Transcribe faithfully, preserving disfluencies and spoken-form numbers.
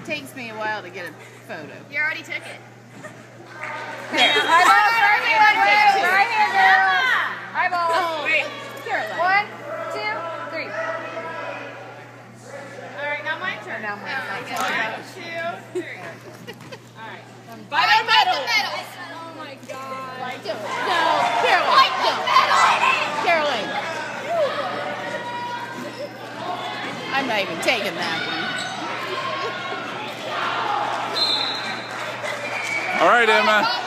takes me a while to get a photo. You already took it. There. Eyeballs, right here, Take two. right here, girls. Eyeballs. Oh, Wait. Caroline. One, two, three. Alright, now my turn. Now my turn. One, two, three. Alright. Bye bye medal. Oh my god. Like, do it. No, Caroline. No. Caroline. I'm not even taking that one. All right, Emma.